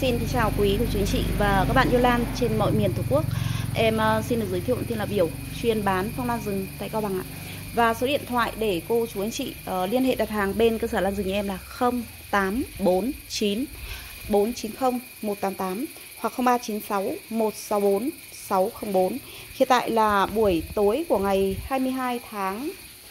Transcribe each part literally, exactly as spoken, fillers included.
xin chào quý cô chú anh chị và các bạn yêu lan trên mọi miền Tổ quốc. Em uh, xin được giới thiệu tên là Biểu, chuyên bán phong lan rừng tại Cao Bằng ạ. Và số điện thoại để cô chú anh chị uh, liên hệ đặt hàng bên cơ sở lan rừng nhà em là không tám bốn chín bốn chín không một tám tám hoặc không ba chín sáu một sáu bốn sáu không bốn. Hiện tại là buổi tối của ngày hai mươi hai tháng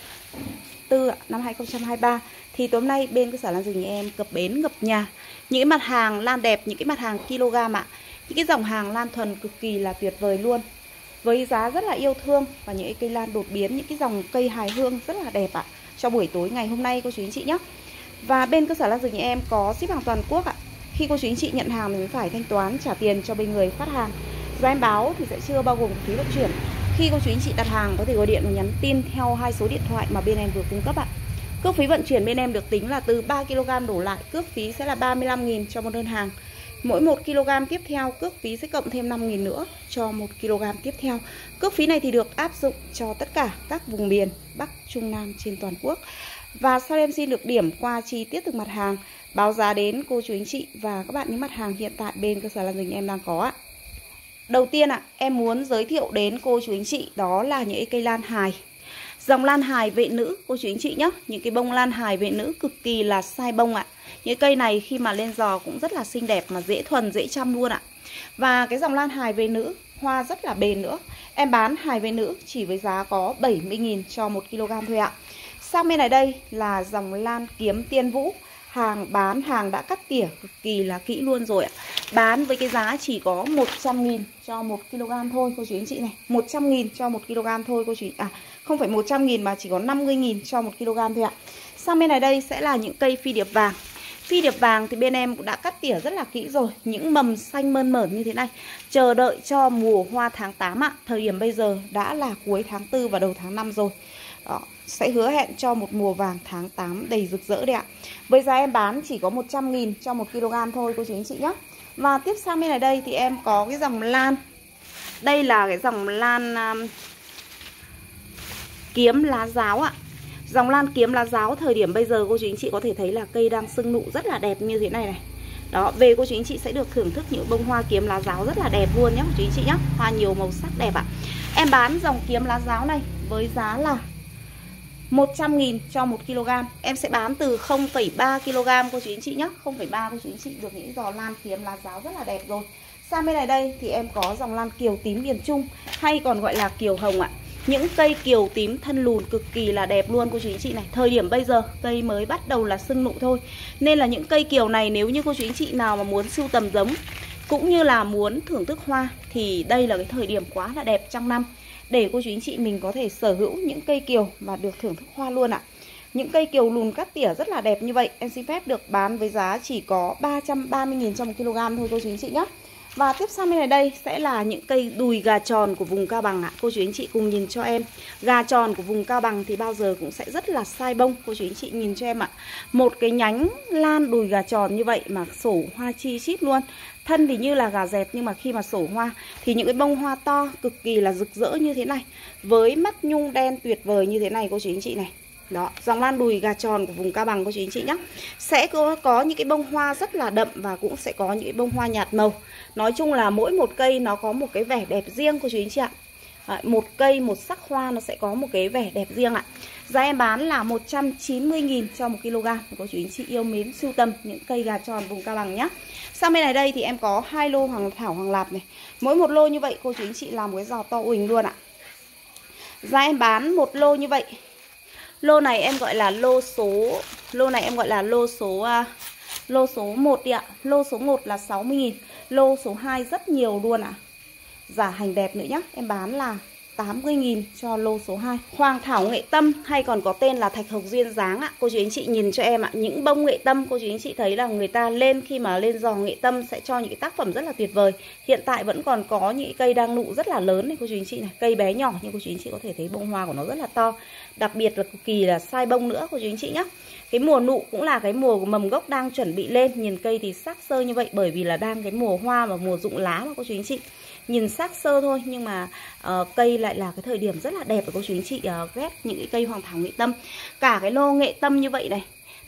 tư năm hai nghìn không trăm hai mươi ba. Thì tối hôm nay bên cơ sở lan rừng nhà em cập bến ngập nhà những cái mặt hàng lan đẹp, những cái mặt hàng kg ạ. Những cái dòng hàng lan thuần cực kỳ là tuyệt vời luôn, với giá rất là yêu thương và những cái cây lan đột biến, những cái dòng cây hài hương rất là đẹp ạ, cho buổi tối ngày hôm nay cô chú anh chị nhé. Và bên cơ sở lan rừng nhà em có ship hàng toàn quốc ạ. Khi cô chú anh chị nhận hàng thì phải thanh toán trả tiền cho bên người phát hàng. Giá em báo thì sẽ chưa bao gồm phí vận chuyển. Khi cô chú anh chị đặt hàng có thể gọi điện và nhắn tin theo hai số điện thoại mà bên em vừa cung cấp ạ. Cước phí vận chuyển bên em được tính là từ ba ki lô gam đổ lại, cước phí sẽ là ba mươi lăm nghìn cho một đơn hàng. Mỗi một ki lô gam tiếp theo cước phí sẽ cộng thêm năm nghìn nữa cho một ki lô gam tiếp theo. Cước phí này thì được áp dụng cho tất cả các vùng miền Bắc, Trung, Nam trên toàn quốc. Và sau đây em xin được điểm qua chi tiết từng mặt hàng, báo giá đến cô chú anh chị và các bạn những mặt hàng hiện tại bên cơ sở lan rừng em đang có ạ. Đầu tiên ạ, em muốn giới thiệu đến cô chú anh chị đó là những cây lan hài. Dòng lan hài vệ nữ cô chú anh chị nhé. Những cái bông lan hài vệ nữ cực kỳ là sai bông ạ. Những cây này khi mà lên giò cũng rất là xinh đẹp mà dễ thuần, dễ chăm luôn ạ. Và cái dòng lan hài vệ nữ hoa rất là bền nữa. Em bán hài vệ nữ chỉ với giá có bảy mươi nghìn cho một ki lô gam thôi ạ. Sang bên này đây là dòng lan kiếm tiên vũ. Hàng bán hàng đã cắt tỉa cực kỳ là kỹ luôn rồi ạ. Bán với cái giá chỉ có một trăm nghìn cho một ki lô gam thôi cô chú anh chị này. một trăm nghìn cho một ki lô gam thôi cô chú. À không phải một trăm nghìn mà chỉ có năm mươi nghìn cho một ki lô gam thôi ạ. Sang bên này đây sẽ là những cây phi điệp vàng. Phi điệp vàng thì bên em cũng đã cắt tỉa rất là kỹ rồi. Những mầm xanh mơn mởn như thế này, chờ đợi cho mùa hoa tháng tám ạ. Thời điểm bây giờ đã là cuối tháng tư và đầu tháng năm rồi. Đó, sẽ hứa hẹn cho một mùa vàng tháng tám đầy rực rỡ đấy ạ. Với giá em bán chỉ có một trăm nghìn cho một ki lô gam thôi cô chú anh chị nhé. Và tiếp sang bên này đây thì em có cái dòng lan. Đây là cái dòng lan um, kiếm lá giáo ạ. Dòng lan kiếm lá giáo thời điểm bây giờ cô chú anh chị có thể thấy là cây đang sưng nụ rất là đẹp như thế này này. Đó, về cô chú anh chị sẽ được thưởng thức những bông hoa kiếm lá giáo rất là đẹp luôn nhé cô chú anh chị nhé. Hoa nhiều màu sắc đẹp ạ. Em bán dòng kiếm lá giáo này với giá là một trăm nghìn cho một ki lô gam. Em sẽ bán từ không phẩy ba ki lô gam cô chú anh chị nhé. không phẩy ba cô chú anh chị được những giò lan kiếm lá giáo rất là đẹp rồi. Sang bên này đây thì em có dòng lan kiều tím miền Trung hay còn gọi là kiều hồng ạ. Những cây kiều tím thân lùn cực kỳ là đẹp luôn cô chú anh chị này. Thời điểm bây giờ cây mới bắt đầu là sưng nụ thôi. Nên là những cây kiều này nếu như cô chú anh chị nào mà muốn sưu tầm giống cũng như là muốn thưởng thức hoa thì đây là cái thời điểm quá là đẹp trong năm để cô chú anh chị mình có thể sở hữu những cây kiều và được thưởng thức hoa luôn ạ. Những cây kiều lùn cắt tỉa rất là đẹp như vậy em xin phép được bán với giá chỉ có ba trăm ba mươi nghìn cho một ki lô gam thôi cô chú anh chị nhé. Và tiếp sang bên này đây sẽ là những cây đùi gà tròn của vùng Cao Bằng ạ. Cô chú anh chị cùng nhìn cho em. Gà tròn của vùng Cao Bằng thì bao giờ cũng sẽ rất là sai bông. Cô chú anh chị nhìn cho em ạ. Một cái nhánh lan đùi gà tròn như vậy mà sổ hoa chi chít luôn. Thân thì như là gà dẹt nhưng mà khi mà sổ hoa thì những cái bông hoa to cực kỳ là rực rỡ như thế này. Với mắt nhung đen tuyệt vời như thế này cô chú anh chị này. Đó, dòng lan đùi gà tròn của vùng Cao Bằng cô chú anh chị nhé. Sẽ có, có những cái bông hoa rất là đậm và cũng sẽ có những cái bông hoa nhạt màu. Nói chung là mỗi một cây nó có một cái vẻ đẹp riêng cô chú anh chị ạ. À, một cây một sắc hoa nó sẽ có một cái vẻ đẹp riêng ạ. Giá em bán là một trăm chín mươi nghìn cho một ki lô gam. Cô chú anh chị yêu mến sưu tầm những cây gà tròn vùng Cao Bằng nhé. Sang bên này đây thì em có hai lô hoàng thảo hoàng lạp này. Mỗi một lô như vậy cô chú anh chị làm một cái giò to uỳnh luôn ạ. Giá em bán một lô như vậy. Lô này em gọi là lô số Lô này em gọi là lô số uh, Lô số một đi ạ. Lô số một là sáu mươi nghìn. Lô số hai rất nhiều luôn ạ. Giả hành đẹp nữa nhá. Em bán là tám mươi nghìn cho lô số hai. Hoàng thảo nghệ tâm hay còn có tên là thạch hồng duyên dáng ạ. Cô chú anh chị nhìn cho em ạ. Những bông nghệ tâm cô chú anh chị thấy là người ta lên khi mà lên giò nghệ tâm sẽ cho những cái tác phẩm rất là tuyệt vời. Hiện tại vẫn còn có những cây đang nụ rất là lớn này cô chú anh chị này. Cây bé nhỏ nhưng cô chú anh chị có thể thấy bông hoa của nó rất là to. Đặc biệt là cực kỳ là sai bông nữa cô chú anh chị nhé. Cái mùa nụ cũng là cái mùa của mầm gốc đang chuẩn bị lên. Nhìn cây thì sắc sơ như vậy bởi vì là đang cái mùa hoa và mùa rụng lá mà cô chú anh chị. Nhìn sắc sơ thôi nhưng mà uh, cây lại là cái thời điểm rất là đẹp của cô chú anh chị uh, ghép những cái cây hoàng thảo nghệ tâm. Cả cái lô nghệ tâm như vậy này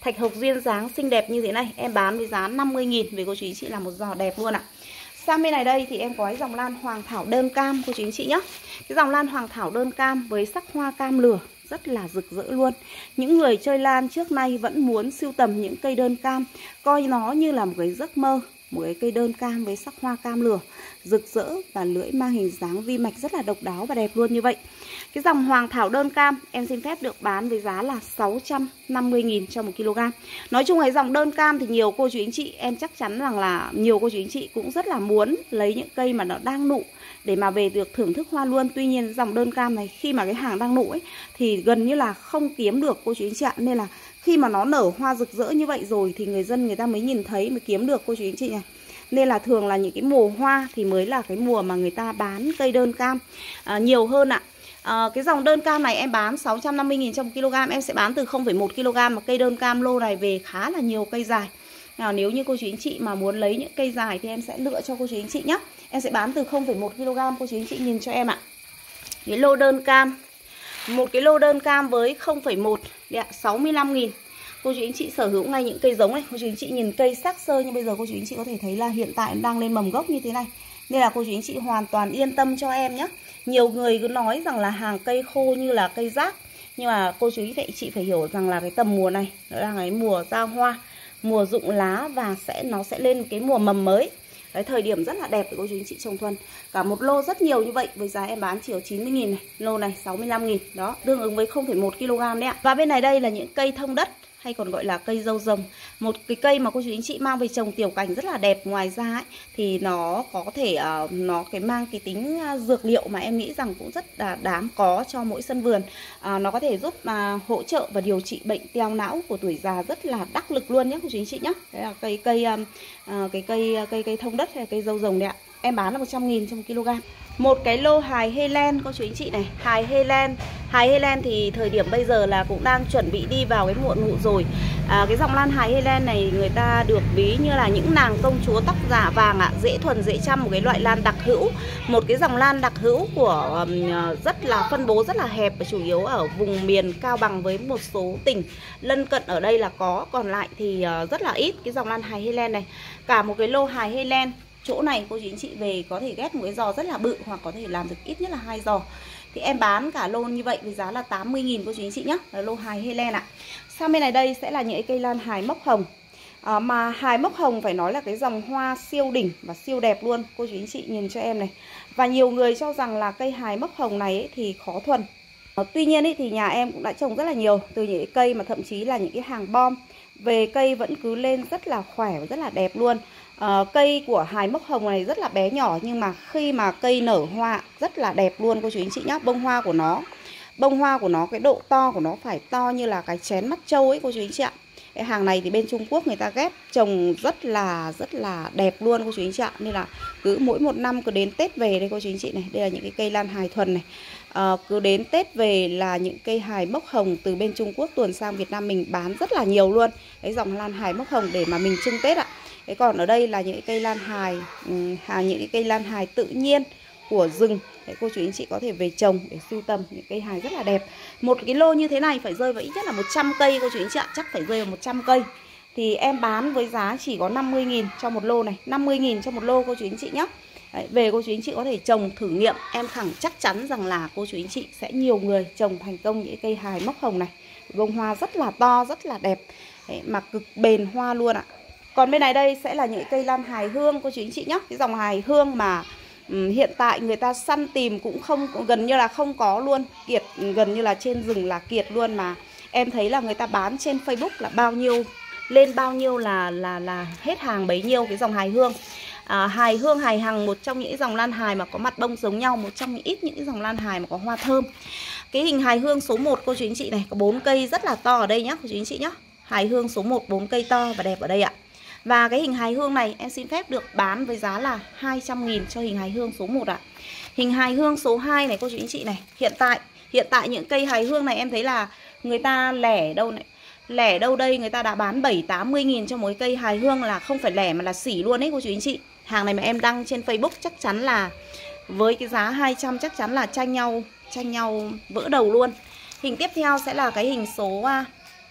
Thạch hộc duyên dáng xinh đẹp như thế này em bán với giá năm mươi nghìn. Về cô chú anh chị là một giò đẹp luôn ạ. Sang bên này đây thì em có cái dòng lan hoàng thảo đơn cam cô chú anh chị nhé. Cái dòng lan hoàng thảo đơn cam với sắc hoa cam lửa rất là rực rỡ luôn. Những người chơi lan trước nay vẫn muốn sưu tầm những cây đơn cam, coi nó như là một cái giấc mơ. Một cái cây đơn cam với sắc hoa cam lửa rực rỡ và lưỡi mang hình dáng vi mạch rất là độc đáo và đẹp luôn như vậy. Cái dòng hoàng thảo đơn cam em xin phép được bán với giá là sáu trăm năm mươi nghìn cho một kg. Nói chung cái dòng đơn cam thì nhiều cô chú anh chị, em chắc chắn rằng là nhiều cô chú anh chị cũng rất là muốn lấy những cây mà nó đang nụ để mà về được thưởng thức hoa luôn. Tuy nhiên dòng đơn cam này khi mà cái hàng đang nụ ấy thì gần như là không kiếm được cô chú anh chị ạ. Nên là khi mà nó nở hoa rực rỡ như vậy rồi thì người dân người ta mới nhìn thấy, mới kiếm được cô chú anh chị này. Nên là thường là những cái mùa hoa thì mới là cái mùa mà người ta bán cây đơn cam à, nhiều hơn ạ. à, Cái dòng đơn cam này em bán sáu trăm năm mươi nghìn trong một kg. Em sẽ bán từ không phẩy một ki lô gam. Mà cây đơn cam lô này về khá là nhiều cây dài. Nào, nếu như cô chú anh chị mà muốn lấy những cây dài thì em sẽ lựa cho cô chú anh chị nhé. Em sẽ bán từ không phẩy một ki lô gam, cô chú anh chị nhìn cho em ạ. Cái lô đơn cam, một cái lô đơn cam với không phẩy một sáu mươi lăm nghìn. Cô chú anh chị sở hữu ngay những cây giống này. Cô chú anh chị nhìn cây sắc sơ như bây giờ cô chú anh chị có thể thấy là hiện tại đang lên mầm gốc như thế này. Nên là cô chú anh chị hoàn toàn yên tâm cho em nhé. Nhiều người cứ nói rằng là hàng cây khô như là cây rác. Nhưng mà cô chú anh chị phải hiểu rằng là cái tầm mùa này nó đang cái mùa ra hoa, mùa rụng lá và sẽ nó sẽ lên cái mùa mầm mới. Đấy, thời điểm rất là đẹp để cô chú anh chị trồng thuần. Cả một lô rất nhiều như vậy với giá em bán chỉ có chín mươi nghìn này. Lô này sáu mươi lăm nghìn. Đó, tương ứng với không phẩy một ki lô gam đấy ạ. Và bên này đây là những cây thông đất hay còn gọi là cây dâu rồng. Một cái cây mà cô chú anh chị mang về trồng tiểu cảnh rất là đẹp. Ngoài ra ấy, thì nó có thể uh, nó cái mang cái tính uh, dược liệu mà em nghĩ rằng cũng rất là đáng có cho mỗi sân vườn. uh, Nó có thể giúp uh, hỗ trợ và điều trị bệnh teo não của tuổi già rất là đắc lực luôn nhé cô chú anh chị nhé. Đấy là cây cây um, uh, cái cây cây cây thông đất hay cây dâu rồng đấy ạ. Em bán là một trăm nghìn trong một kg. Một cái lô hài Helen cô chú anh chị này. Hài Helen Hài Helen thì thời điểm bây giờ là cũng đang chuẩn bị đi vào cái muộn nụ rồi. à, Cái dòng lan hài Helen này người ta được ví như là những nàng công chúa tóc giả vàng ạ. à. Dễ thuần dễ chăm, một cái loại lan đặc hữu. Một cái dòng lan đặc hữu của um, rất là phân bố rất là hẹp và chủ yếu ở vùng miền Cao Bằng với một số tỉnh lân cận ở đây là có. Còn lại thì uh, rất là ít cái dòng lan hài Helen này. Cả một cái lô hài Helen chỗ này cô chú anh chị về có thể ghép một cái giò rất là bự hoặc có thể làm được ít nhất là hai giò. Thì em bán cả lô như vậy với giá là tám mươi nghìn cô chú anh chị nhé. Là lô hài Helen ạ. Sang bên này đây sẽ là những cây lan hài mốc hồng. à, Mà hài mốc hồng phải nói là cái dòng hoa siêu đỉnh và siêu đẹp luôn. Cô chú anh chị nhìn cho em này. Và nhiều người cho rằng là cây hài mốc hồng này ấy thì khó thuần. à, Tuy nhiên ấy thì nhà em cũng đã trồng rất là nhiều. Từ những cây mà thậm chí là những cái hàng bom về cây vẫn cứ lên rất là khỏe và rất là đẹp luôn. À, cây của hài mốc hồng này rất là bé nhỏ nhưng mà khi mà cây nở hoa rất là đẹp luôn cô chú anh chị nhé. Bông hoa của nó, bông hoa của nó cái độ to của nó phải to như là cái chén mắt trâu ấy cô chú anh chị ạ. Cái hàng này thì bên Trung Quốc người ta ghép trồng rất là rất là đẹp luôn cô chú anh chị ạ. Nên là cứ mỗi một năm cứ đến Tết về đây cô chú anh chị này. Đây là những cái cây lan hài thuần này. à, Cứ đến Tết về là những cây hài mốc hồng từ bên Trung Quốc tuồn sang Việt Nam mình bán rất là nhiều luôn. Cái dòng lan hài mốc hồng để mà mình trưng Tết ạ. Thế còn ở đây là những cây lan hài, um, những cái cây lan hài tự nhiên của rừng. Đấy, cô chú anh chị có thể về trồng để sưu tầm những cây hài rất là đẹp. Một cái lô như thế này phải rơi vào ít nhất là một trăm cây cô chú anh chị ạ, chắc phải rơi vào một trăm cây. Thì em bán với giá chỉ có năm mươi nghìn cho một lô này, năm mươi nghìn cho một lô cô chú anh chị nhé. Đấy, về cô chú anh chị có thể trồng thử nghiệm. Em khẳng chắc chắn rằng là cô chú anh chị sẽ nhiều người trồng thành công những cây hài mốc hồng này. Bông hoa rất là to, rất là đẹp. Đấy, mà cực bền hoa luôn ạ. Còn bên này đây sẽ là những cây lan hài hương cô chú anh chị nhé. Cái dòng hài hương mà um, hiện tại người ta săn tìm cũng không, gần như là không có luôn. Kiệt, gần như là trên rừng là kiệt luôn. Mà em thấy là người ta bán trên Facebook là bao nhiêu, lên bao nhiêu là là là hết hàng bấy nhiêu cái dòng hài hương. à, Hài hương, hài hằng, một trong những dòng lan hài mà có mặt bông giống nhau, một trong những ít những dòng lan hài mà có hoa thơm. Cái hình hài hương số một cô chú anh chị này, có bốn cây rất là to ở đây nhá cô chú anh chị nhá. Hài hương số một, bốn cây to và đẹp ở đây ạ. Và cái hình hài hương này em xin phép được bán với giá là hai trăm nghìn cho hình hài hương số một ạ. Hình hài hương số hai này cô chú anh chị này. Hiện tại hiện tại những cây hài hương này em thấy là người ta lẻ đâu này. Lẻ đâu đây người ta đã bán bảy tám mươi nghìn cho mỗi cây hài hương, là không phải lẻ mà là xỉ luôn đấy cô chú anh chị. Hàng này mà em đăng trên Facebook chắc chắn là với cái giá hai trăm chắc chắn là tranh nhau tranh nhau vỡ đầu luôn. Hình tiếp theo sẽ là cái hình số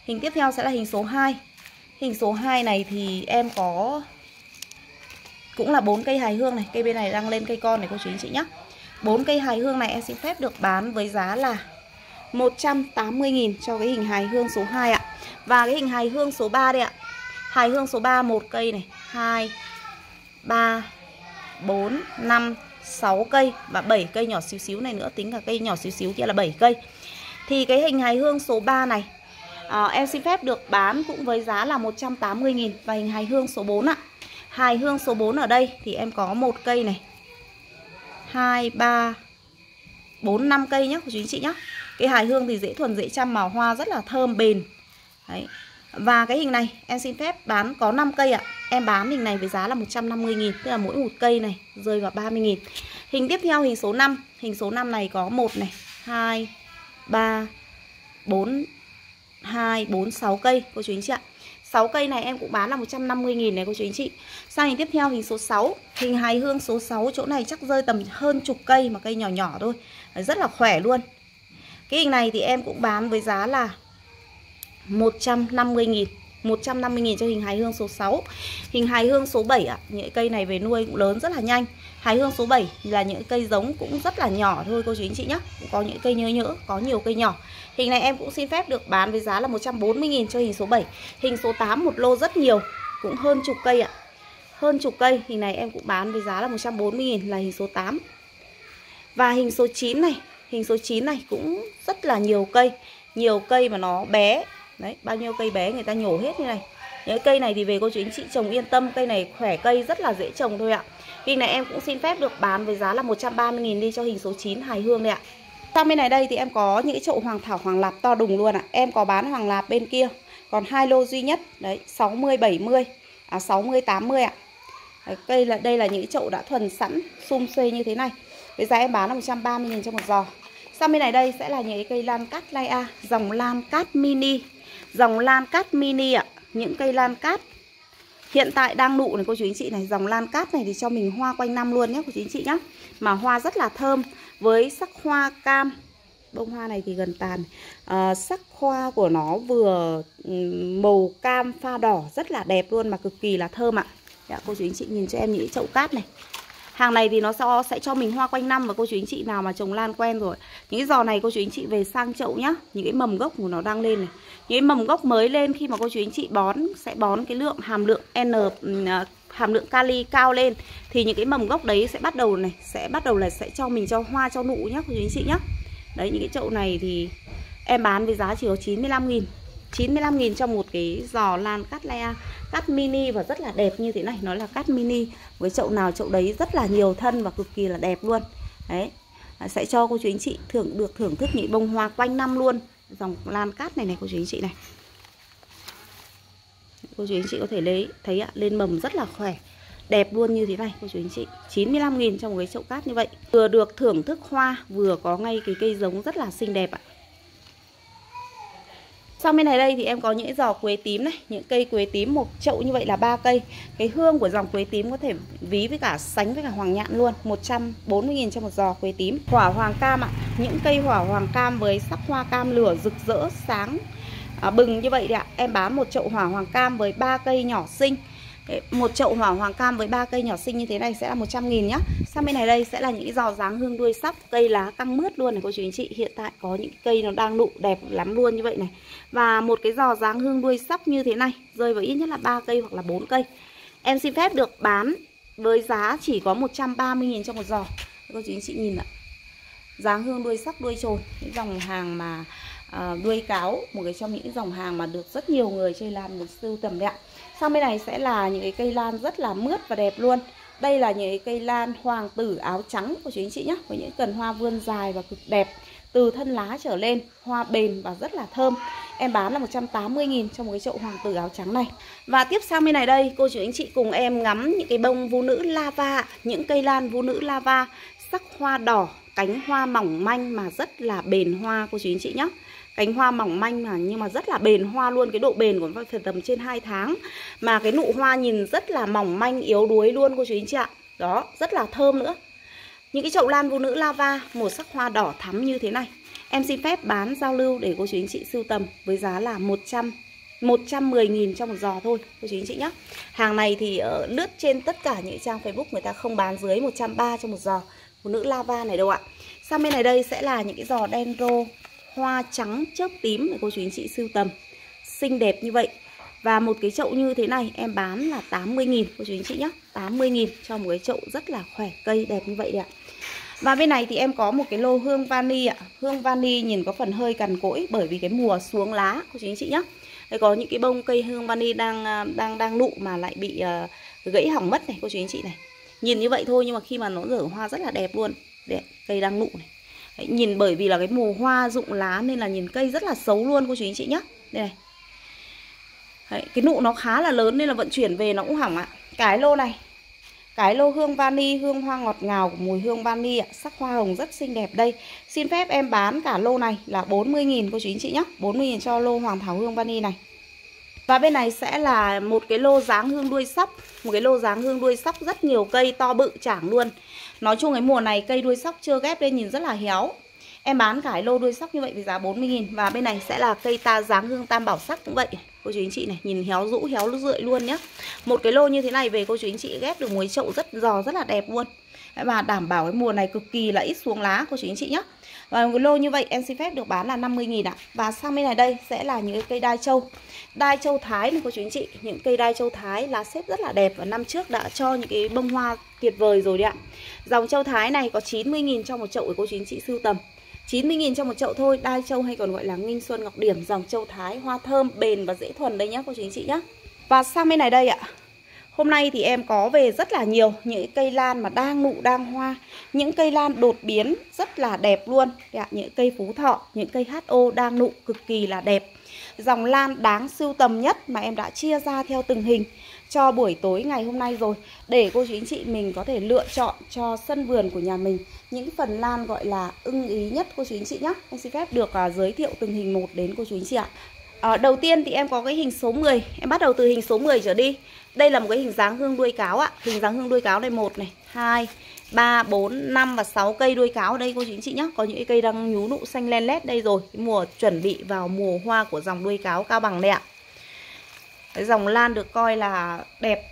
Hình tiếp theo sẽ là hình số hai. Hình số hai này thì em có cũng là bốn cây hài hương này. Cây bên này đang lên cây con này cô chú anh chị nhé. bốn cây hài hương này em xin phép được bán với giá là một trăm tám mươi nghìn cho cái hình hài hương số hai ạ. Và cái hình hài hương số ba đây ạ. Hài hương số ba một cây này, hai, ba, bốn, năm, sáu cây và bảy cây nhỏ xíu xíu này nữa, tính cả cây nhỏ xíu xíu kia là bảy cây. Thì cái hình hài hương số ba này à, em xin phép được bán cũng với giá là một trăm tám mươi nghìn. Và hình hài hương số bốn ạ. Hài hương số bốn ở đây thì em có một cây này, hai, ba, bốn, năm cây nhé cô chú anh chị nhé. Cái hài hương thì dễ thuần dễ chăm, màu hoa rất là thơm bền. Đấy. Và cái hình này em xin phép bán có năm cây ạ. Em bán hình này với giá là một trăm năm mươi nghìn. Tức là mỗi một cây này rơi vào ba mươi nghìn. Hình tiếp theo hình số năm. Hình số năm này có một này, hai, ba, bốn, hai, bốn, sáu cây cô chú anh chị ạ. sáu cây này em cũng bán là một trăm năm mươi nghìn này cô chú anh chị. Sang hình tiếp theo hình số sáu. Hình hài hương số sáu chỗ này chắc rơi tầm hơn chục cây mà cây nhỏ nhỏ thôi. Rất là khỏe luôn. Cái hình này thì em cũng bán với giá là một trăm năm mươi nghìn. một trăm năm mươi nghìn cho hình hài hương số sáu. Hình hài hương số bảy ạ. Những cây này về nuôi cũng lớn rất là nhanh. Hài hương số bảy là những cây giống cũng rất là nhỏ thôi cô chú anh chị nhé. Cũng có những cây nhớ nhỡ, có nhiều cây nhỏ. Hình này em cũng xin phép được bán với giá là một trăm bốn mươi nghìn cho hình số bảy. Hình số tám một lô rất nhiều, cũng hơn chục cây ạ. Hơn chục cây, hình này em cũng bán với giá là một trăm bốn mươi nghìn là hình số tám. Và hình số chín này, hình số chín này cũng rất là nhiều cây. Nhiều cây mà nó bé. Đấy, bao nhiêu cây bé người ta nhổ hết như này. Những cây này thì về cô chú anh chị trồng yên tâm. Cây này khỏe cây rất là dễ trồng thôi ạ. Hình này em cũng xin phép được bán với giá là một trăm ba mươi nghìn đi cho hình số chín hài hương đây ạ. Sang bên này đây thì em có những cái chậu hoàng thảo hoàng lạp to đùng luôn ạ. Em có bán hoàng lạp bên kia. Còn hai lô duy nhất. Đấy, sáu mươi, bảy mươi, à, sáu mươi, tám mươi ạ. Đấy, cây là, đây là những cái chậu đã thuần sẵn, sum xuê như thế này. Với giá em bán là một trăm ba mươi nghìn cho một giò. Sang bên này đây sẽ là những cái cây lan cát lai A. Dòng lan cát mini. Dòng lan cát mini ạ. Những cây lan cát hiện tại đang nụ này cô chú anh chị này. Dòng lan cát này thì cho mình hoa quanh năm luôn nhé cô chú anh chị nhé. Mà hoa rất là thơm. Với sắc hoa cam. Bông hoa này thì gần tàn. à, Sắc hoa của nó vừa màu cam pha đỏ rất là đẹp luôn. Mà cực kỳ là thơm ạ. Dạ, cô chú anh chị nhìn cho em những chậu cát này. Hàng này thì nó sẽ, sẽ cho mình hoa quanh năm. Và cô chú anh chị nào mà trồng lan quen rồi, những cái giò này cô chú anh chị về sang chậu nhá. Những cái mầm gốc của nó đang lên này. Những cái mầm gốc mới lên khi mà cô chú anh chị bón sẽ bón cái lượng hàm lượng N hàm lượng kali cao lên. Thì những cái mầm gốc đấy sẽ bắt đầu này Sẽ bắt đầu là sẽ cho mình cho hoa cho nụ nhá cô chú anh chị nhá. Đấy, những cái chậu này thì em bán với giá chỉ có chín mươi lăm nghìn. chín mươi lăm nghìn cho một cái giò lan cát lai A. Cát mini và rất là đẹp như thế này. Nó là cát mini. Với chậu nào chậu đấy rất là nhiều thân và cực kỳ là đẹp luôn. Đấy, sẽ cho cô chú anh chị thưởng được thưởng thức những bông hoa quanh năm luôn. Dòng lan cát này này cô chú anh chị này. Cô chú anh chị có thể lấy thấy ạ, lên mầm rất là khỏe, đẹp luôn như thế này cô chú anh chị. Chín mươi lăm nghìn trong một cái chậu cát như vậy. Vừa được thưởng thức hoa, vừa có ngay cái cây giống rất là xinh đẹp ạ. Sau bên này đây thì em có những giò quế tím này. Những cây quế tím một chậu như vậy là ba cây. Cái hương của dòng quế tím có thể ví với cả sánh với cả hoàng nhạn luôn. Một trăm bốn mươi nghìn cho một giò quế tím. Hỏa hoàng cam ạ. Những cây hỏa hoàng cam với sắc hoa cam lửa rực rỡ sáng à, bừng như vậy đấy ạ. Em bán một chậu hỏa hoàng cam với ba cây nhỏ xinh. Một chậu hỏa hoàng cam với ba cây nhỏ xinh như thế này sẽ là một trăm nghìn nhá. Sang bên này đây sẽ là những cái giò dáng hương đuôi sóc. Cây lá căng mướt luôn này cô chú anh chị. Hiện tại có những cây nó đang nụ đẹp lắm luôn như vậy này. Và một cái giò dáng hương đuôi sóc như thế này rơi vào ít nhất là ba cây hoặc là bốn cây. Em xin phép được bán với giá chỉ có một trăm ba mươi nghìn cho một giò. Cô chú anh chị nhìn ạ. Dáng hương đuôi sóc đuôi trồn. Cái dòng hàng mà à, đuôi cáo. Một cái trong những dòng hàng mà được rất nhiều người chơi lan một sưu tầm đấy ạ. Sang bên này sẽ là những cái cây lan rất là mướt và đẹp luôn. Đây là những cái cây lan hoàng tử áo trắng của chú anh chị nhé. Với những cần hoa vươn dài và cực đẹp. Từ thân lá trở lên, hoa bền và rất là thơm. Em bán là một trăm tám mươi nghìn cho một cái chậu hoàng tử áo trắng này. Và tiếp sang bên này đây, cô chú anh chị cùng em ngắm những cái bông vũ nữ lava. Những cây lan vũ nữ lava, sắc hoa đỏ, cánh hoa mỏng manh mà rất là bền hoa cô chú anh chị nhé. Cánh hoa mỏng manh mà nhưng mà rất là bền hoa luôn. Cái độ bền của nó phải tầm trên hai tháng. Mà cái nụ hoa nhìn rất là mỏng manh yếu đuối luôn cô chú anh chị ạ. Đó, rất là thơm nữa. Những cái chậu lan vũ nữ lava, một sắc hoa đỏ thắm như thế này. Em xin phép bán giao lưu để cô chú anh chị sưu tầm với giá là một trăm một trăm mười nghìn cho một giò thôi cô chú anh chị nhé. Hàng này thì ở lướt trên tất cả những trang Facebook người ta không bán dưới một trăm ba mươi cho một giò phụ nữ lava này đâu ạ. Sang bên này đây sẽ là những cái giò đen rô hoa trắng chớp tím để cô chú anh chị sưu tầm. Xinh đẹp như vậy. Và một cái chậu như thế này em bán là tám mươi nghìn cô chú anh chị nhé. tám mươi nghìn cho một cái chậu rất là khỏe, cây đẹp như vậy đấy ạ. Và bên này thì em có một cái lô hương vani ạ. Hương vani nhìn có phần hơi cằn cỗi bởi vì cái mùa xuống lá cô chú anh chị nhé. Đây có những cái bông cây hương vani đang đang đang nụ mà lại bị uh, gãy hỏng mất này cô chú anh chị này. Nhìn như vậy thôi nhưng mà khi mà nó nở hoa rất là đẹp luôn. Đấy, cây đang nụ này. Đấy, nhìn bởi vì là cái mùa hoa rụng lá nên là nhìn cây rất là xấu luôn cô chú anh chị nhé. Đây này. Đấy, cái nụ nó khá là lớn nên là vận chuyển về nó cũng hỏng ạ. Cái lô này, cái lô hương vani, hương hoa ngọt ngào của mùi hương vani ạ. Sắc hoa hồng rất xinh đẹp đây. Xin phép em bán cả lô này là bốn mươi nghìn cô chú anh chị nhé. bốn mươi nghìn cho lô hoàng thảo hương vani này. Và bên này sẽ là một cái lô dáng hương đuôi sóc. Một cái lô dáng hương đuôi sóc rất nhiều cây to bự chảng luôn. Nói chung cái mùa này cây đuôi sóc chưa ghép lên nhìn rất là héo. Em bán cái lô đuôi sóc như vậy với giá bốn mươi nghìn. Và bên này sẽ là cây ta dáng hương tam bảo sắc cũng vậy. Cô chú anh chị này, nhìn héo rũ, héo rượi luôn nhé. Một cái lô như thế này về cô chú anh chị ghép được một cái chậu rất giò, rất là đẹp luôn. Và đảm bảo cái mùa này cực kỳ là ít xuống lá cô chú anh chị nhé. Và một cái lô như vậy em xin phép được bán là năm mươi nghìn ạ. Và sang bên này đây sẽ là những cái cây đai châu. Đai châu Thái này cô chú anh chị. Những cây đai châu Thái lá xếp rất là đẹp. Và năm trước đã cho những cái bông hoa tuyệt vời rồi đấy ạ. Dòng châu Thái này có chín mươi nghìn cho một chậu để cô chú anh chị sưu tầm. chín mươi nghìn cho một chậu thôi. Đai châu hay còn gọi là nghinh xuân ngọc điểm, dòng châu Thái, hoa thơm, bền và dễ thuần đây nhá cô chú anh chị nhá. Và sang bên này đây ạ. Hôm nay thì em có về rất là nhiều những cây lan mà đang nụ đang hoa. Những cây lan đột biến rất là đẹp luôn. Những cây phú thọ, những cây hát o đang nụ cực kỳ là đẹp. Dòng lan đáng sưu tầm nhất mà em đã chia ra theo từng hình cho buổi tối ngày hôm nay rồi. Để cô chú anh chị mình có thể lựa chọn cho sân vườn của nhà mình những phần lan gọi là ưng ý nhất cô chú anh chị nhé. Em xin phép được uh, giới thiệu từng hình một đến cô chú anh chị ạ. À, đầu tiên thì em có cái hình số mười. Em bắt đầu từ hình số mười trở đi. Đây là một cái hình dáng hương đuôi cáo ạ. Hình dáng hương đuôi cáo này một này, hai, ba, bốn, năm và sáu cây đuôi cáo ở đây cô chú anh chị nhé. Có những cây đang nhú nụ xanh len lét đây rồi. Cái mùa chuẩn bị vào mùa hoa của dòng đuôi cáo Cao Bằng đây ạ. Cái dòng lan được coi là đẹp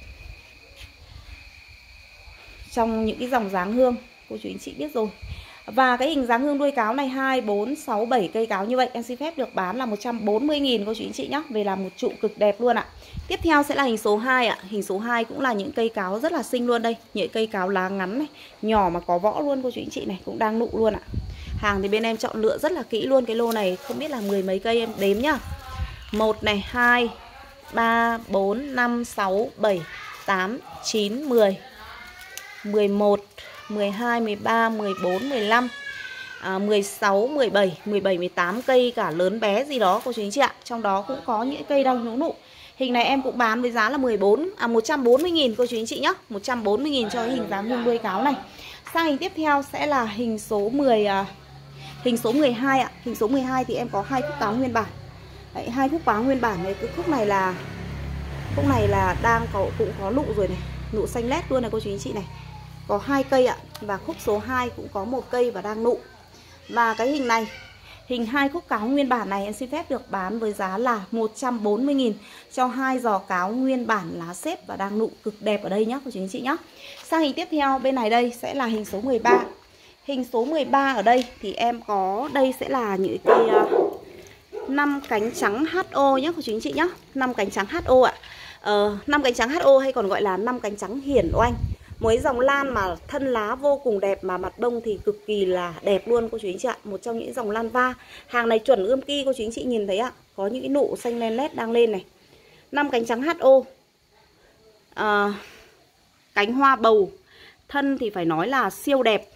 trong những cái dòng dáng hương cô chú anh chị biết rồi. Và cái hình dáng hương đuôi cáo này hai, bốn, sáu, bảy cây cáo như vậy em xin phép được bán là một trăm bốn mươi nghìn cô chú anh chị nhé. Về làm một trụ cực đẹp luôn ạ. Tiếp theo sẽ là hình số hai ạ. Hình số hai cũng là những cây cáo rất là xinh luôn đây. Những cây cáo lá ngắn này, nhỏ mà có võ luôn cô chú anh chị này, cũng đang nụ luôn ạ. Hàng thì bên em chọn lựa rất là kỹ luôn. Cái lô này không biết là mười mấy cây em đếm nhá. Một này, hai, ba, bốn, năm, sáu, bảy, tám, chín, mười, mười một, mười hai, mười ba, mười bốn, mười lăm, à, mười sáu, mười bảy, mười bảy, mười tám cây cả lớn bé gì đó cô chú anh chị ạ. Trong đó cũng có những cây đang nhú nụ. Hình này em cũng bán với giá là mười bốn, à, một trăm bốn mươi nghìn cô chú anh chị nhé. một trăm bốn mươi nghìn cho cái hình dáng hương đuôi cáo này. Sang hình tiếp theo sẽ là hình số mười, à, hình số mười hai ạ. Hình số mười hai thì em có hai khúc cáo nguyên bản. Đấy, hai khúc cáo nguyên bản này, cái khúc này là khúc này là đang có cũng có nụ rồi này, nụ xanh lét luôn này cô chú anh chị này. Có hai cây ạ. Và khúc số hai cũng có một cây và đang nụ. Và cái hình này, hình hai khúc cáo nguyên bản này em xin phép được bán với giá là một trăm bốn mươi nghìn cho hai giò cáo nguyên bản lá xếp và đang nụ cực đẹp ở đây nhá cô chú anh chị nhá. Sang hình tiếp theo bên này đây sẽ là hình số mười ba. Hình số mười ba ở đây thì em có, đây sẽ là những cây uh, năm cánh trắng hát o nhé cô chú anh chị nhá. năm cánh trắng hát o ạ. Ờ, năm cánh trắng hát o hay còn gọi là năm cánh trắng hiển oanh. Một cái dòng lan mà thân lá vô cùng đẹp mà mặt bông thì cực kỳ là đẹp luôn cô chú anh chị ạ. Một trong những dòng lan va. Hàng này chuẩn ươm ki cô chú anh chị nhìn thấy ạ. Có những cái nụ xanh len lét đang lên này. Năm cánh trắng hát o. À, cánh hoa bầu. Thân thì phải nói là siêu đẹp.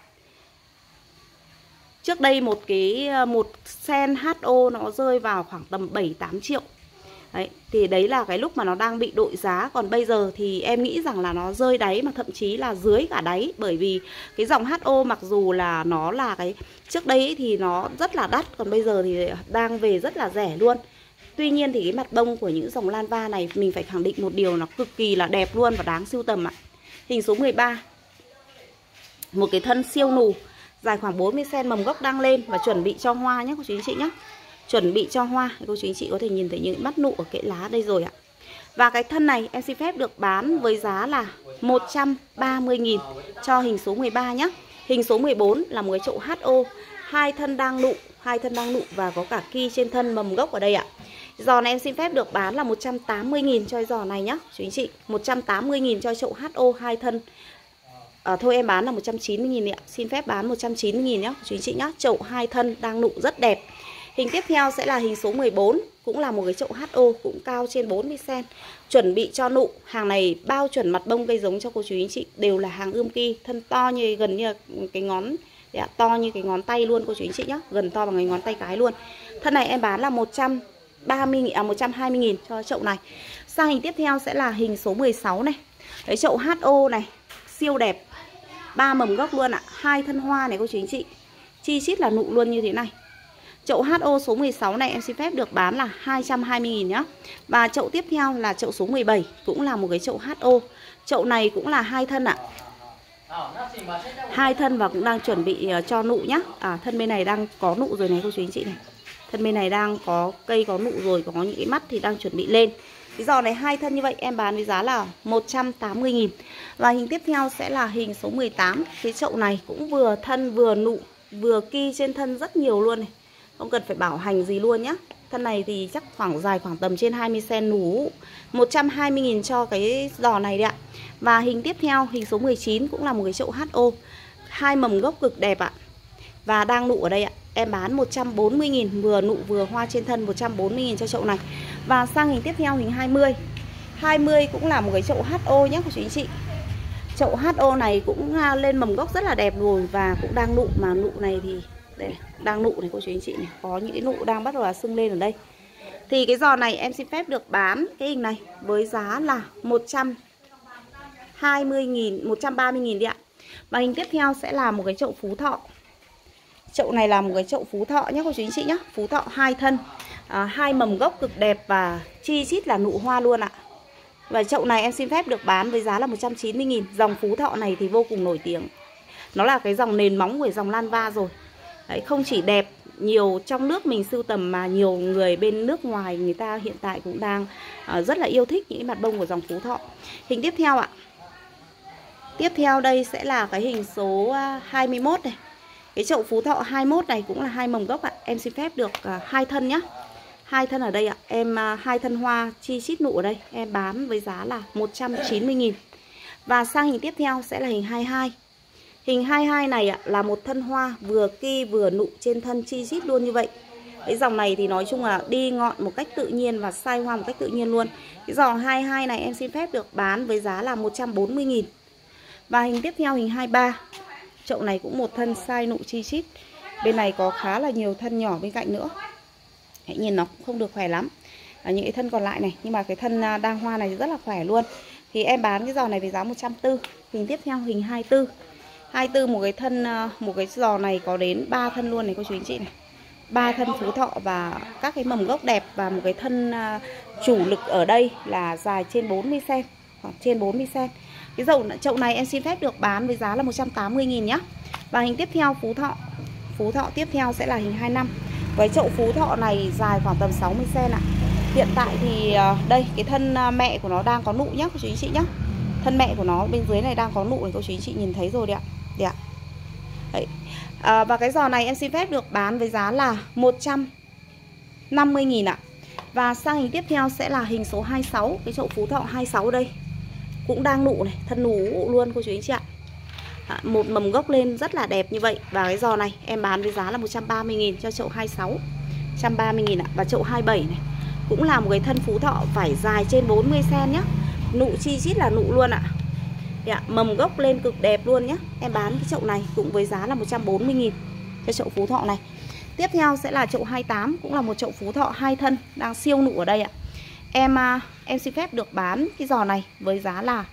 Trước đây một cái một sen hát o nó rơi vào khoảng tầm bảy tám triệu. Đấy, thì đấy là cái lúc mà nó đang bị đội giá. Còn bây giờ thì em nghĩ rằng là nó rơi đáy, mà thậm chí là dưới cả đáy. Bởi vì cái dòng hát o mặc dù là nó là cái trước đây thì nó rất là đắt, còn bây giờ thì đang về rất là rẻ luôn. Tuy nhiên thì cái mặt bông của những dòng lan va này mình phải khẳng định một điều, nó cực kỳ là đẹp luôn và đáng sưu tầm ạ. Hình số mười ba. Một cái thân siêu nù, dài khoảng bốn mươi xăng ti mét, mầm gốc đang lên và chuẩn bị cho hoa nhé cô chú anh chị nhé. Chuẩn bị cho hoa. Cô chú anh chị có thể nhìn thấy những mắt nụ ở kẽ lá đây rồi ạ. Và cái thân này em xin phép được bán với giá là một trăm ba mươi nghìn cho hình số mười ba nhé. Hình số mười bốn là một cái chậu hát o, hai thân đang nụ, hai thân đang nụ và có cả ki trên thân mầm gốc ở đây ạ. Giò này em xin phép được bán là một trăm tám mươi nghìn cho giò này nhá chú anh chị. một trăm tám mươi nghìn cho chậu hát o hai thân. À, thôi em bán là một trăm chín mươi nghìn ạ. Xin phép bán một trăm chín mươi nghìn nhá chú anh chị nhá. Chậu hai thân đang nụ rất đẹp. Hình tiếp theo sẽ là hình số mười bốn, cũng là một cái chậu hát o, cũng cao trên bốn mươi xăng ti mét, chuẩn bị cho nụ. Hàng này bao chuẩn mặt bông cây giống cho cô chú anh chị, đều là hàng ươm ki, thân to như gần như cái ngón ạ, to như cái ngón tay luôn cô chú anh chị nhá, gần to bằng cái ngón tay cái luôn. Thân này em bán là một trăm ba mươi nghìn, à một trăm hai mươi nghìn cho chậu này. Sang hình tiếp theo sẽ là hình số mười sáu này. Đấy, chậu hát o này, siêu đẹp. Ba mầm gốc luôn ạ, hai thân hoa này cô chú anh chị. Chi chít là nụ luôn như thế này. Chậu hát o số mười sáu này em xin phép được bán là hai trăm hai mươi nghìn nhá. Và chậu tiếp theo là chậu số mười bảy, cũng là một cái chậu hát o. Chậu này cũng là hai thân ạ. Hai thân và cũng đang chuẩn bị cho nụ nhá. À, thân bên này đang có nụ rồi này cô chú anh chị này. Thân bên này đang có cây có nụ rồi, có những cái mắt thì đang chuẩn bị lên. Cái giò này hai thân như vậy em bán với giá là một trăm tám mươi nghìn. Và hình tiếp theo sẽ là hình số mười tám. Cái chậu này cũng vừa thân vừa nụ, vừa ki trên thân rất nhiều luôn này. Không cần phải bảo hành gì luôn nhá. Thân này thì chắc khoảng dài khoảng tầm trên hai mươi xăng ti mét, nú một trăm hai mươi nghìn cho cái giò này đấy ạ. Và hình tiếp theo hình số mười chín cũng là một cái chậu hát o, hai mầm gốc cực đẹp ạ. Và đang nụ ở đây ạ. Em bán một trăm bốn mươi nghìn, vừa nụ vừa hoa trên thân, một trăm bốn mươi nghìn cho chậu này. Và sang hình tiếp theo hình hai mươi. hai mươi cũng là một cái chậu hát o nhé cô chú anh chị. Chậu hát o này cũng lên mầm gốc rất là đẹp rồi và cũng đang nụ, mà nụ này thì đây này, đang nụ này cô chú anh chị này, có những cái nụ đang bắt đầu là sưng lên ở đây. Thì cái giò này em xin phép được bán cái hình này với giá là một trăm hai mươi nghìn, một trăm ba mươi nghìn đi ạ. Và hình tiếp theo sẽ là một cái chậu phú thọ. Chậu này là một cái chậu phú thọ nhé cô chú anh chị nhé. Phú thọ hai thân, à, hai mầm gốc cực đẹp và chi chít là nụ hoa luôn ạ. Và chậu này em xin phép được bán với giá là một trăm chín mươi nghìn. Dòng phú thọ này thì vô cùng nổi tiếng. Nó là cái dòng nền móng của dòng Lan Va rồi. Đấy, không chỉ đẹp nhiều trong nước mình sưu tầm mà nhiều người bên nước ngoài người ta hiện tại cũng đang uh, rất là yêu thích những mặt bông của dòng phú thọ. Hình tiếp theo ạ. Tiếp theo đây sẽ là cái hình số uh, hai mươi mốt này. Cái chậu phú thọ hai mươi mốt này cũng là hai mầm gốc ạ. Em xin phép được uh, hai thân nhá. Hai thân ở đây ạ. Em uh, hai thân hoa chi chít nụ ở đây. Em bán với giá là một trăm chín mươi nghìn. Và sang hình tiếp theo sẽ là hình hai mươi hai. Hình hai mươi hai này ạ, là một thân hoa vừa ki vừa nụ trên thân chi chít luôn như vậy. Cái dòng này thì nói chung là đi ngọn một cách tự nhiên và sai hoa một cách tự nhiên luôn. Cái dòng hai mươi hai này em xin phép được bán với giá là một trăm bốn mươi nghìn. Và hình tiếp theo hình hai mươi ba. Chậu này cũng một thân sai nụ chi chít. Bên này có khá là nhiều thân nhỏ bên cạnh nữa. Hãy nhìn nó cũng không được khỏe lắm. À, những cái thân còn lại này, nhưng mà cái thân đang hoa này rất là khỏe luôn. Thì em bán cái giò này với giá một trăm bốn mươi. Hình tiếp theo hình hai mươi tư. hai mươi tư một cái thân, một cái giò này có đến ba thân luôn này cô chú anh chị này. ba thân phú thọ và các cái mầm gốc đẹp, và một cái thân chủ lực ở đây là dài trên bốn mươi xăng ti mét, khoảng trên bốn mươi xăng ti mét. Cái dầu chậu này em xin phép được bán với giá là một trăm tám mươi nghìn nhá. Và hình tiếp theo phú thọ. Phú thọ tiếp theo sẽ là hình hai mươi lăm. Cái chậu phú thọ này dài khoảng tầm sáu mươi xăng ti mét ạ. Hiện tại thì đây cái thân mẹ của nó đang có nụ nhá cô chú anh chị nhá. Thân mẹ của nó bên dưới này đang có nụ này cô chú anh chị nhìn thấy rồi đấy ạ. Đấy ạ. Đấy. À, và cái giò này em xin phép được bán với giá là một trăm năm mươi nghìn ạ. Và sang hình tiếp theo sẽ là hình số hai mươi sáu. Cái chậu phú thọ hai mươi sáu đây cũng đang nụ này, thân nụ luôn cô chú anh chị ạ. À, một mầm gốc lên rất là đẹp như vậy. Và cái giò này em bán với giá là một trăm ba mươi nghìn cho chậu hai mươi sáu. một trăm ba mươi nghìn ạ. Và chậu hai mươi bảy này cũng là một cái thân phú thọ vải dài trên bốn mươi xăng ti mét nhá. Nụ chi chít là nụ luôn ạ. Dạ, mầm gốc lên cực đẹp luôn nhé. Em bán cái chậu này cũng với giá là một trăm bốn mươi nghìn cho chậu phú thọ này. Tiếp theo sẽ là chậu hai mươi tám, cũng là một chậu phú thọ hai thân đang siêu nụ ở đây ạ. Em em xin phép được bán cái giò này với giá là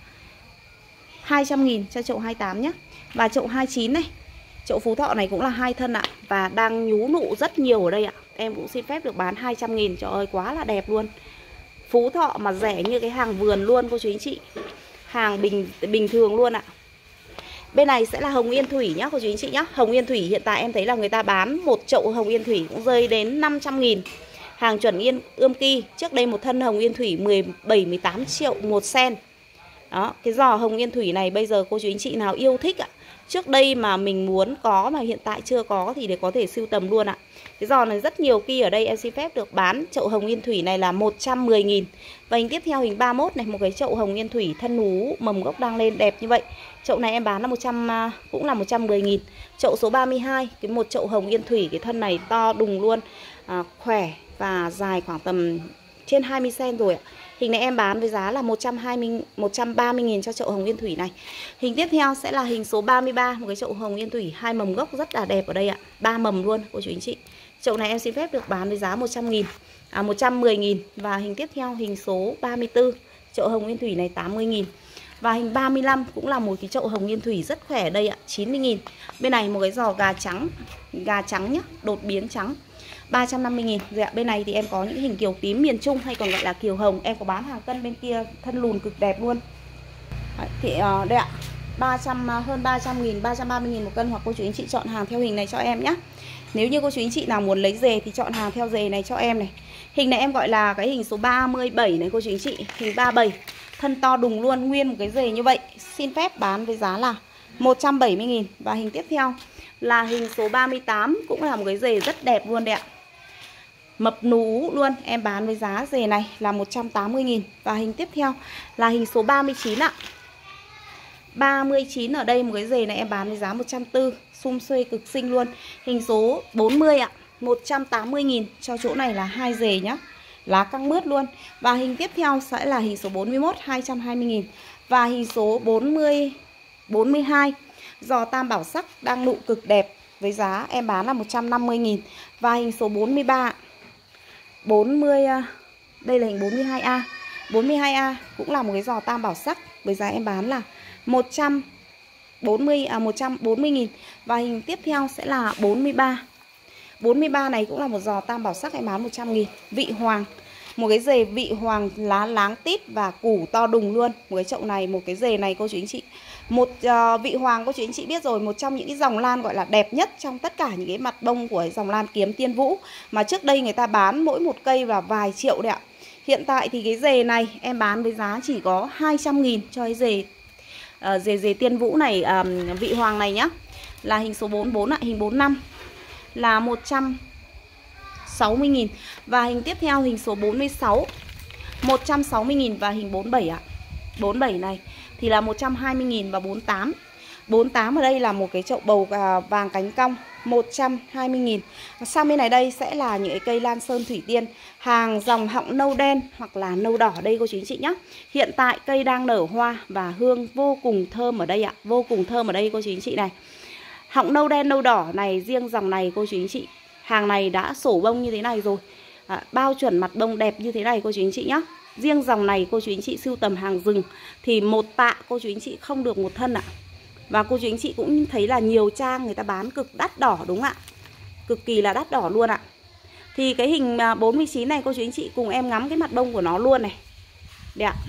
hai trăm nghìn cho chậu hai mươi tám nhé. Và chậu hai mươi chín này, chậu phú thọ này cũng là hai thân ạ, và đang nhú nụ rất nhiều ở đây ạ. Em cũng xin phép được bán hai trăm nghìn. Trời ơi quá là đẹp luôn. Phú thọ mà rẻ như cái hàng vườn luôn cô chú anh chị. Hàng bình bình thường luôn ạ. Bên này sẽ là hồng yên thủy nhá cô chú anh chị nhá. Hồng yên thủy hiện tại em thấy là người ta bán một chậu hồng yên thủy cũng rơi đến năm trăm nghìn. Hàng chuẩn yên ươm ki. Trước đây một thân hồng yên thủy mười bảy mười tám triệu một sen. Đó, cái giò hồng yên thủy này bây giờ cô chú anh chị nào yêu thích ạ, trước đây mà mình muốn có mà hiện tại chưa có thì để có thể sưu tầm luôn ạ. Cái giò này rất nhiều ki ở đây, em xin phép được bán chậu hồng yên thủy này là một trăm mười nghìn. Và hình tiếp theo hình ba mươi mốt này, một cái chậu hồng yên thủy thân nú mầm gốc đang lên đẹp như vậy. Chậu này em bán là một trăm, cũng là một trăm mười nghìn. Chậu số ba mươi hai, cái một chậu hồng yên thủy, cái thân này to đùng luôn, à, khỏe và dài khoảng tầm trên hai mươi xen rồi ạ. Hình này em bán với giá là một trăm hai mươi, một trăm ba mươi nghìn cho chậu hồng yên thủy này. Hình tiếp theo sẽ là hình số ba mươi ba, một cái chậu hồng yên thủy hai mầm gốc rất là đẹp ở đây ạ. ba mầm luôn cô chú anh chị. Chậu này em xin phép được bán với giá một trăm nghìn, à một trăm mười nghìn. Và hình tiếp theo hình số ba mươi tư, chậu hồng yên thủy này tám mươi nghìn. Và hình ba mươi lăm cũng là một cái chậu hồng yên thủy rất khỏe ở đây ạ, chín mươi nghìn. Bên này một cái giò gà trắng, gà trắng nhá, đột biến trắng, ba trăm năm mươi nghìn. Rồi ạ, bên này thì em có những hình kiều tím miền Trung hay còn gọi là kiều hồng. Em có bán hàng cân bên kia, thân lùn cực đẹp luôn. Đấy, thì uh, đây ạ, ba trăm, hơn ba trăm nghìn, ba trăm ba mươi nghìn một cân. Hoặc cô chú anh chị chọn hàng theo hình này cho em nhé. Nếu như cô chú anh chị nào muốn lấy dề thì chọn hàng theo dề này cho em này. Hình này em gọi là cái hình số ba mươi bảy này cô chú anh chị. Hình ba mươi bảy, thân to đùng luôn, nguyên một cái dề như vậy. Xin phép bán với giá là một trăm bảy mươi nghìn. Và hình tiếp theo là hình số ba mươi tám, cũng là một cái dề rất đẹp luôn đấy ạ. Mập nú luôn, em bán với giá dề này là một trăm tám mươi nghìn. Và hình tiếp theo là hình số ba mươi chín ạ. ba mươi chín ở đây một cái dề này em bán với giá một trăm bốn mươi, sum xuê cực xinh luôn. Hình số bốn mươi ạ, một trăm tám mươi nghìn cho chỗ này là hai dề nhá. Lá căng mướt luôn. Và hình tiếp theo sẽ là hình số bốn mươi mốt, hai trăm hai mươi nghìn. Và hình số bốn mươi, bốn mươi hai, giò tam bảo sắc đang nụ cực đẹp, với giá em bán là một trăm năm mươi nghìn. Và hình số bốn mươi ba, bốn mươi, đây là hình bốn mươi hai A. bốn mươi hai A cũng là một cái giò tam bảo sắc, với giá em bán là một trăm bốn mươi, à, một trăm bốn mươi nghìn. Và hình tiếp theo sẽ là bốn mươi ba. bốn mươi ba này cũng là một giò tam bảo sắc, em bán một trăm nghìn. Vị hoàng, một cái dề vị hoàng lá láng tít và củ to đùng luôn. Một cái chậu này, một cái dề này cô chú anh chị. Một uh, vị hoàng cô chú anh chị biết rồi, một trong những cái dòng lan gọi là đẹp nhất trong tất cả những cái mặt bông của dòng lan kiếm Tiên Vũ. Mà trước đây người ta bán mỗi một cây là vài triệu đấy ạ. Hiện tại thì cái dề này em bán với giá chỉ có hai trăm nghìn cho cái dề uh, dề dề Tiên Vũ này, uh, vị hoàng này nhá. Là hình số bốn mươi bốn ạ, hình bốn mươi lăm là một trăm sáu mươi nghìn. Và hình tiếp theo hình số bốn mươi sáu, một trăm sáu mươi nghìn. Và hình bốn mươi bảy ạ. bốn mươi bảy này thì là một trăm hai mươi nghìn. Và bốn mươi tám, bốn mươi tám ở đây là một cái chậu bầu vàng cánh cong, một trăm hai mươi nghìn. Và sang bên này đây sẽ là những cái cây lan sơn thủy tiên, hàng dòng họng nâu đen hoặc là nâu đỏ đây cô chú anh chị nhé. Hiện tại cây đang nở hoa và hương vô cùng thơm ở đây ạ, vô cùng thơm ở đây cô chú anh chị này. Họng nâu đen nâu đỏ này, riêng dòng này cô chú anh chị, hàng này đã sổ bông như thế này rồi, à, bao chuẩn mặt bông đẹp như thế này cô chú anh chị nhé. Riêng dòng này cô chú anh chị sưu tầm hàng rừng thì một tạ cô chú anh chị không được một thân ạ. Và cô chú anh chị cũng thấy là nhiều trang người ta bán cực đắt đỏ đúng ạ, cực kỳ là đắt đỏ luôn ạ. Thì cái hình bốn mươi chín này cô chú anh chị cùng em ngắm cái mặt bông của nó luôn này. Đây ạ.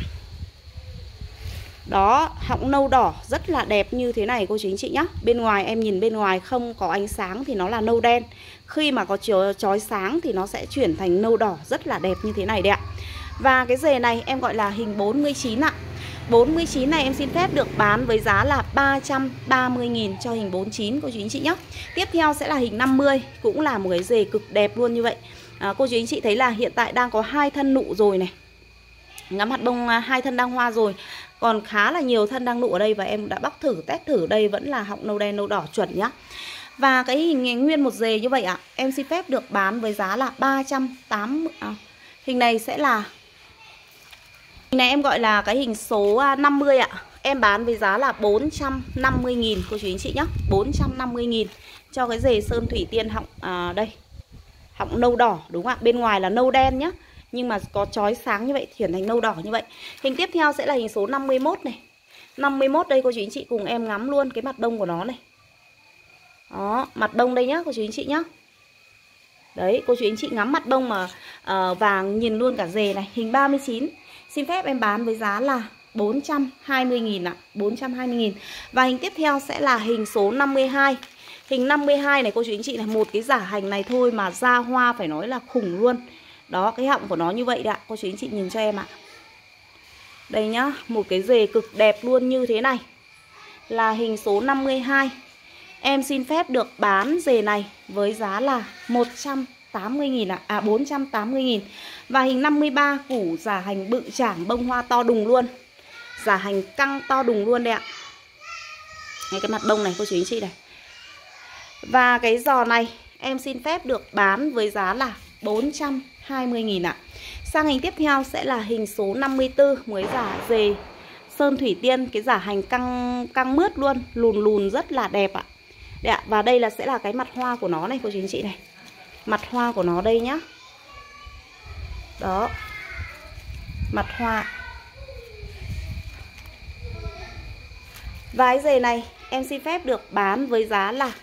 Đó, họng nâu đỏ rất là đẹp như thế này cô chú anh chị nhá. Bên ngoài em nhìn bên ngoài không có ánh sáng thì nó là nâu đen. Khi mà có chói sáng thì nó sẽ chuyển thành nâu đỏ rất là đẹp như thế này đấy ạ. Và cái dề này em gọi là hình bốn mươi chín ạ. bốn mươi chín này em xin phép được bán với giá là ba trăm ba mươi nghìn cho hình bốn mươi chín cô chú anh chị nhé. Tiếp theo sẽ là hình năm mươi, cũng là một cái dề cực đẹp luôn như vậy. à, Cô chú anh chị thấy là hiện tại đang có hai thân nụ rồi này. Ngắm mặt bông hai thân đang hoa rồi, còn khá là nhiều thân đang nụ ở đây. Và em đã bóc thử, test thử, đây vẫn là họng nâu đen nâu đỏ chuẩn nhá. Và cái hình nguyên một dề như vậy ạ, em xin phép được bán với giá là ba trăm tám mươi. à, Hình này sẽ là hình này em gọi là cái hình số năm mươi ạ. Em bán với giá là bốn trăm năm mươi nghìn cô chú anh chị nhé. bốn trăm năm mươi nghìn cho cái dề sơn thủy tiên họng à, đây. Họng nâu đỏ đúng không ạ? Bên ngoài là nâu đen nhá, nhưng mà có chói sáng như vậy chuyển thành nâu đỏ như vậy. Hình tiếp theo sẽ là hình số năm mươi mốt này. năm mươi mốt đây cô chú anh chị cùng em ngắm luôn cái mặt bông của nó này. Đó, mặt bông đây nhá cô chú anh chị nhá. Đấy, cô chú anh chị ngắm mặt bông mà uh, vàng nhìn luôn cả dề này. Hình ba mươi chín xin phép em bán với giá là bốn trăm hai mươi nghìn ạ, bốn trăm hai mươi nghìn. Và hình tiếp theo sẽ là hình số năm mươi hai. Hình năm mươi hai này cô chú anh chị này, một cái giả hành này thôi mà ra hoa phải nói là khủng luôn. Đó, cái họng của nó như vậy đấy ạ. Cô chú anh chị nhìn cho em ạ. Đây nhá, một cái rề cực đẹp luôn như thế này. Là hình số năm mươi hai. Em xin phép được bán rề này với giá là một trăm tám mươi nghìn ạ, à, à bốn trăm tám mươi nghìn. Và hình năm mươi ba củ giả hành bự chảng bông hoa to đùng luôn. Giả hành căng to đùng luôn đây ạ. Ngay cái mặt bông này cô chú anh chị này. Và cái giò này em xin phép được bán với giá là bốn trăm hai mươi nghìn ạ. Sang hình tiếp theo sẽ là hình số năm mươi tư, mới giả dề sơn thủy tiên, cái giả hành căng căng mướt luôn, lùn lùn rất là đẹp ạ. Đấy ạ, và đây là sẽ là cái mặt hoa của nó này cô chú anh chị này. Mặt hoa của nó đây nhá. Đó. Mặt hoa. Và cái dề này em xin phép được bán với giá là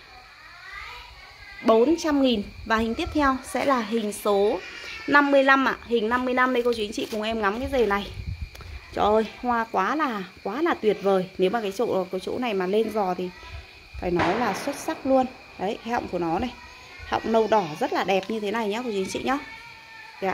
bốn trăm nghìn. Và hình tiếp theo sẽ là hình số năm mươi lăm ạ. Hình năm mươi lăm đây cô chú anh chị cùng em ngắm cái dề này. Trời ơi, hoa quá là quá là tuyệt vời. Nếu mà cái chỗ cái chỗ này mà lên giò thì phải nói là xuất sắc luôn. Đấy, cái họng của nó này. Họng nâu đỏ rất là đẹp như thế này nhá cô chú anh chị nhá. Đấy ạ.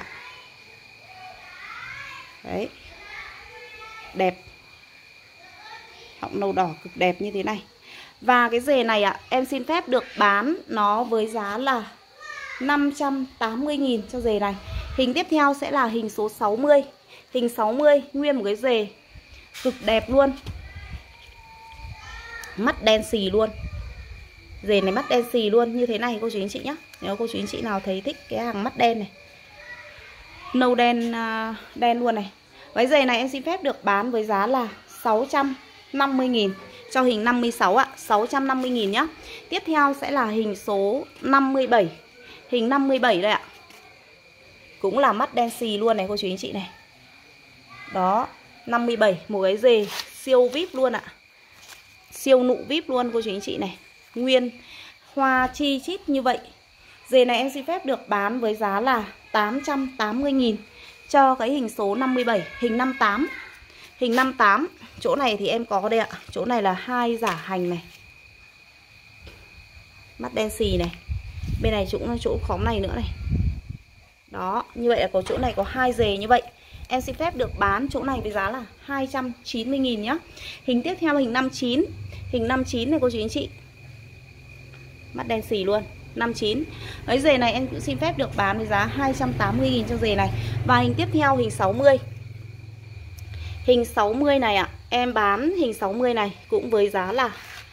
Đấy. Đẹp. Họng nâu đỏ cực đẹp như thế này. Và cái dề này ạ, em xin phép được bán nó với giá là năm trăm tám mươi nghìn cho dề này. Hình tiếp theo sẽ là hình số sáu mươi. Hình sáu mươi, nguyên một cái dề cực đẹp luôn. Mắt đen xì luôn. Dề này mắt đen xì luôn như thế này cô chú anh chị nhé. Nếu cô chú anh chị nào thấy thích cái hàng mắt đen này, nâu đen đen luôn này. Cái dề này em xin phép được bán với giá là sáu trăm năm mươi nghìn cho hình năm mươi sáu ạ, sáu trăm năm mươi nghìn nhá. Tiếp theo sẽ là hình số năm mươi bảy. Hình năm mươi bảy đây ạ. Cũng là mắt đen xì luôn này cô chú anh chị này. Đó, năm mươi bảy, một cái dề siêu vip luôn ạ. Siêu nụ vip luôn cô chú anh chị này. Nguyên hoa chi chít như vậy. Dề này em xin phép được bán với giá là tám trăm tám mươi nghìn cho cái hình số năm mươi bảy. Hình năm mươi tám. Hình năm mươi tám, chỗ này thì em có đây ạ. Chỗ này là hai giả hành này. Mắt đen xì này. Bên này cũng chỗ khóm này nữa này. Đó, như vậy là có chỗ này có hai dề như vậy. Em xin phép được bán chỗ này với giá là hai trăm chín mươi nghìn nhá. Hình tiếp theo hình năm mươi chín. Hình năm mươi chín này cô chú anh chị. Mắt đen xì luôn, năm mươi chín. Cái dề này em cũng xin phép được bán với giá hai trăm tám mươi nghìn cho dề này. Và hình tiếp theo hình sáu mươi. Hình sáu mươi này ạ, à, em bán hình sáu mươi này cũng với giá là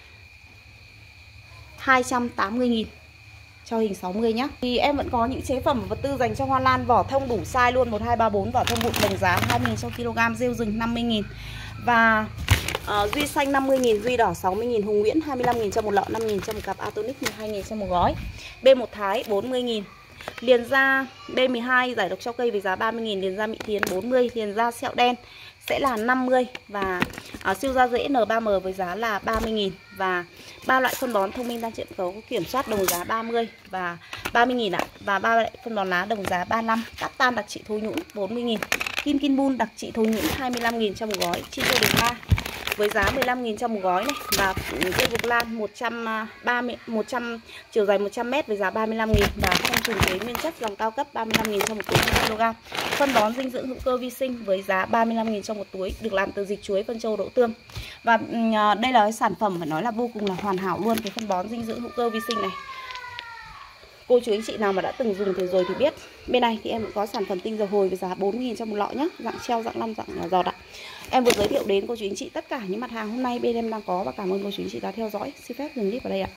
hai trăm tám mươi nghìn cho hình sáu mươi nhá. Thì em vẫn có những chế phẩm và vật tư dành cho hoa lan vỏ thông đủ size luôn, một hai ba bốn vỏ thông bụi đồng giá hai mươi nghìn cho kg, rêu rừng năm mươi nghìn. Và uh, duy xanh năm mươi nghìn, duy đỏ sáu mươi nghìn, hùng nguyễn hai mươi lăm nghìn cho một lọ, năm nghìn cho một cặp, Atonic mười hai nghìn cho một gói. B một Thái bốn mươi nghìn. Liền da B mười hai giải độc cho cây với giá ba mươi nghìn, liền da Mỹ Thiến bốn mươi, liền da sẹo đen sẽ là năm mươi. Và uh, siêu da rễ N ba M với giá là ba mươi nghìn. Và ba loại phân bón thông minh đa chiết cấu kiểm soát đồng giá ba mươi và ba mươi nghìn ạ. Và ba loại phân bón lá đồng giá ba mươi lăm. Cát tan đặc trị thối nhũn bốn mươi nghìn. Kim Kin Bun đặc trị thối nhũn hai mươi lăm nghìn cho một gói. Chi tiêu đường hoa với giá mười lăm nghìn cho một gói này. Và cây vực lan một trăm ba mươi, một trăm chiều dài một trăm mét với giá ba mươi lăm nghìn. Và phong trùng thế nguyên chất dòng cao cấp ba mươi lăm nghìn cho một túi hai ki lô gam. Phân bón dinh dưỡng hữu cơ vi sinh với giá ba mươi lăm nghìn cho một túi, được làm từ dịch chuối, phân trâu, đậu tương. Và đây là cái sản phẩm phải nói là vô cùng là hoàn hảo luôn, cái phân bón dinh dưỡng hữu cơ vi sinh này. Cô chú anh chị nào mà đã từng dùng thử rồi thì biết. Bên này thì em cũng có sản phẩm tinh dầu hồi với giá bốn mươi nghìn cho một lọ nhé, dạng treo, dạng lăn, dạng giọt ạ. Em vừa giới thiệu đến cô chú anh chị tất cả những mặt hàng hôm nay bên em đang có, và cảm ơn cô chú anh chị đã theo dõi. Xin phép dừng clip ở đây ạ.